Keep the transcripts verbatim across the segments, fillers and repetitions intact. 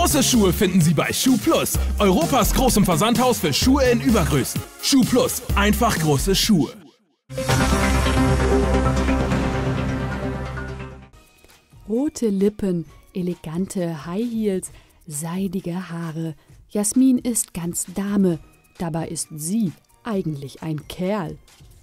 Große Schuhe finden Sie bei Schuhplus, Europas großem Versandhaus für Schuhe in Übergrößen. Schuhplus, einfach große Schuhe. Rote Lippen, elegante High Heels, seidige Haare. Jasmin ist ganz Dame, dabei ist sie eigentlich ein Kerl.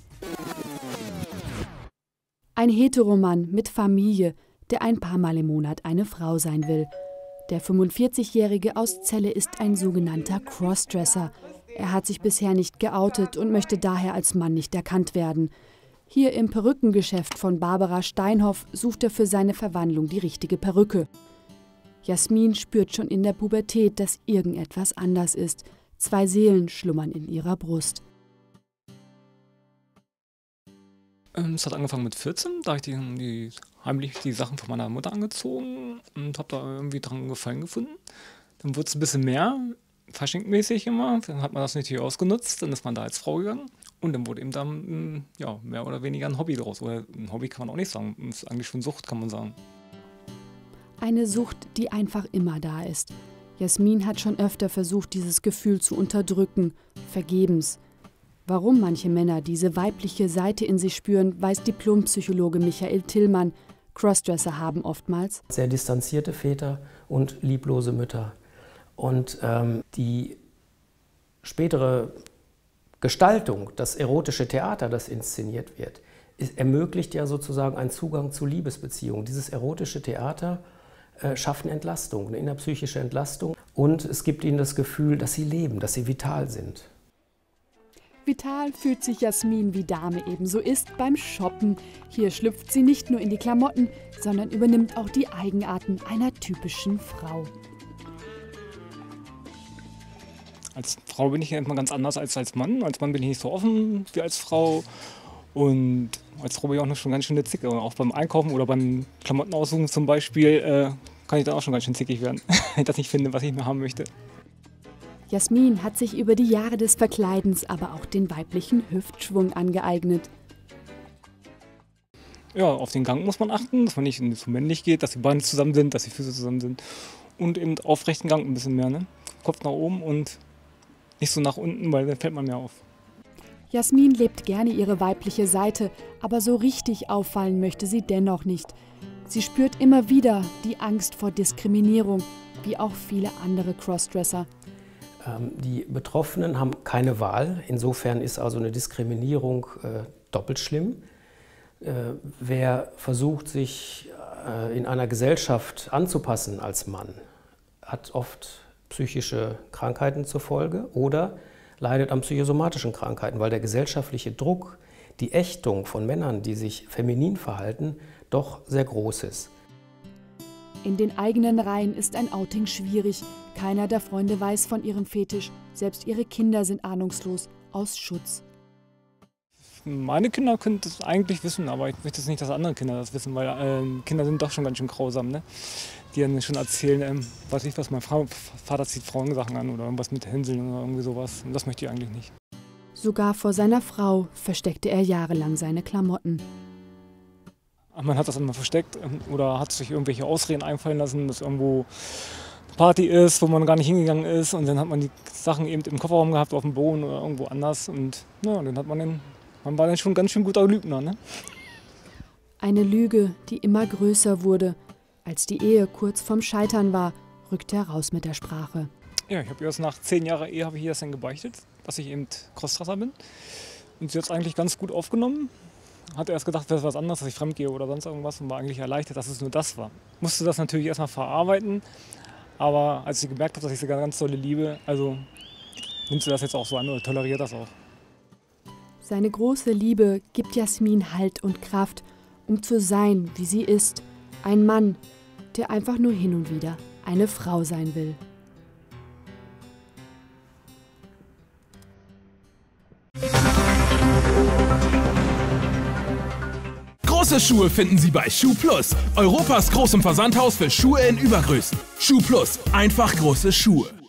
Ein Heteromann mit Familie, der ein paar Mal im Monat eine Frau sein will. Der fünfundvierzigjährige aus Celle ist ein sogenannter Crossdresser. Er hat sich bisher nicht geoutet und möchte daher als Mann nicht erkannt werden. Hier im Perückengeschäft von Barbara Steinhoff sucht er für seine Verwandlung die richtige Perücke. Jasmin spürt schon in der Pubertät, dass irgendetwas anders ist. Zwei Seelen schlummern in ihrer Brust. Es hat angefangen mit vierzehn, da habe ich die, die, heimlich die Sachen von meiner Mutter angezogen und habe da irgendwie dran Gefallen gefunden. Dann wurde es ein bisschen mehr, faschinkmäßig immer, dann hat man das natürlich ausgenutzt, dann ist man da als Frau gegangen und dann wurde eben dann ja, mehr oder weniger ein Hobby draus. Oder ein Hobby kann man auch nicht sagen, es ist eigentlich schon Sucht, kann man sagen. Eine Sucht, die einfach immer da ist. Jasmin hat schon öfter versucht, dieses Gefühl zu unterdrücken, vergebens. Warum manche Männer diese weibliche Seite in sich spüren, weiß Diplompsychologe Michael Tillmann. Crossdresser haben oftmals sehr distanzierte Väter und lieblose Mütter. Und ähm, die spätere Gestaltung, das erotische Theater, das inszeniert wird, ist, ermöglicht ja sozusagen einen Zugang zu Liebesbeziehungen. Dieses erotische Theater äh, schafft eine Entlastung, eine innerpsychische Entlastung. Und es gibt ihnen das Gefühl, dass sie leben, dass sie vital sind. Vital fühlt sich Jasmin, wie Dame ebenso ist, beim Shoppen. Hier schlüpft sie nicht nur in die Klamotten, sondern übernimmt auch die Eigenarten einer typischen Frau. Als Frau bin ich ja immer ganz anders als als Mann. Als Mann bin ich nicht so offen wie als Frau. Und als Frau bin ich auch noch schon ganz schön eine Zicke. Auch beim Einkaufen oder beim Klamottenaussuchen zum Beispiel äh, kann ich dann auch schon ganz schön zickig werden, wenn ich das nicht finde, was ich mehr haben möchte. Jasmin hat sich über die Jahre des Verkleidens aber auch den weiblichen Hüftschwung angeeignet. Ja, auf den Gang muss man achten, dass man nicht zu männlich geht, dass die Beine zusammen sind, dass die Füße zusammen sind. Und eben aufrechten Gang ein bisschen mehr, ne? Kopf nach oben und nicht so nach unten, weil dann fällt man mehr auf. Jasmin lebt gerne ihre weibliche Seite, aber so richtig auffallen möchte sie dennoch nicht. Sie spürt immer wieder die Angst vor Diskriminierung, wie auch viele andere Crossdresser. Die Betroffenen haben keine Wahl. Insofern ist also eine Diskriminierung äh, doppelt schlimm. Äh, wer versucht, sich äh, in einer Gesellschaft anzupassen als Mann, hat oft psychische Krankheiten zur Folge oder leidet an psychosomatischen Krankheiten, weil der gesellschaftliche Druck, die Ächtung von Männern, die sich feminin verhalten, doch sehr groß ist. In den eigenen Reihen ist ein Outing schwierig. Keiner der Freunde weiß von ihrem Fetisch. Selbst ihre Kinder sind ahnungslos, aus Schutz. Meine Kinder können das eigentlich wissen, aber ich möchte jetzt nicht, dass andere Kinder das wissen, weil äh, Kinder sind doch schon ganz schön grausam, ne? Die dann schon erzählen, ähm, was ich was, mein Frau, Vater zieht Frauensachen an oder irgendwas mit Hänseln oder irgendwie sowas. Und das möchte ich eigentlich nicht. Sogar vor seiner Frau versteckte er jahrelang seine Klamotten. Man hat das immer versteckt oder hat sich irgendwelche Ausreden einfallen lassen, dass irgendwo eine Party ist, wo man gar nicht hingegangen ist. Und dann hat man die Sachen eben im Kofferraum gehabt, auf dem Boden oder irgendwo anders. Und ja, dann hat man den, man war dann schon ein ganz schön guter Lügner, ne? Eine Lüge, die immer größer wurde. Als die Ehe kurz vorm Scheitern war, rückte er raus mit der Sprache. Ja, ich habe erst nach zehn Jahren Ehe habe ich ihr das dann gebeichtet, dass ich eben Crossdresser bin. Und sie hat es eigentlich ganz gut aufgenommen. Hatte erst gedacht, das wäre was anderes, dass ich fremdgehe oder sonst irgendwas und war eigentlich erleichtert, dass es nur das war. Musste das natürlich erstmal verarbeiten, aber als sie gemerkt hat, dass ich sie ganz dolle liebe, also nimmt sie das jetzt auch so an oder toleriert das auch. Seine große Liebe gibt Jasmin Halt und Kraft, um zu sein, wie sie ist. Ein Mann, der einfach nur hin und wieder eine Frau sein will. Große Schuhe finden Sie bei Schuhplus, Europas großem Versandhaus für Schuhe in Übergrößen. Schuhplus, einfach große Schuhe.